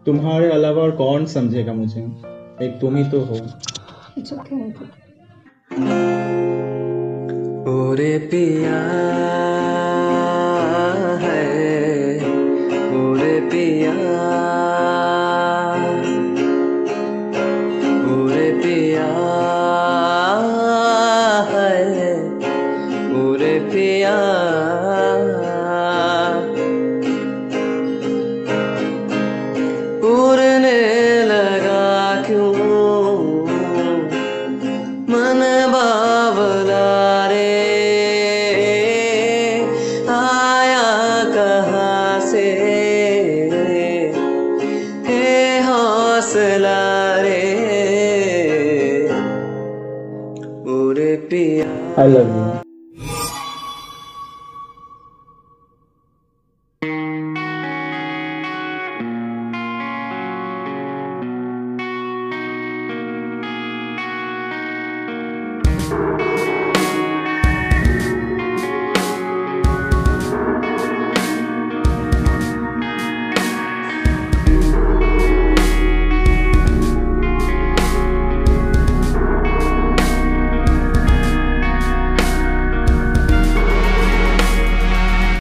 तुम्हारे अलावा और कौन समझेगा मुझे? एक तुम ही तो हो। It's okay. ओरे पिया है, ओरे पिया, ओरे पिया है, ओरे पिया। उड़ने लगा क्यों मन बावला रे, आया कहाँ से है हौसला रे, ओरे पिया। I love you.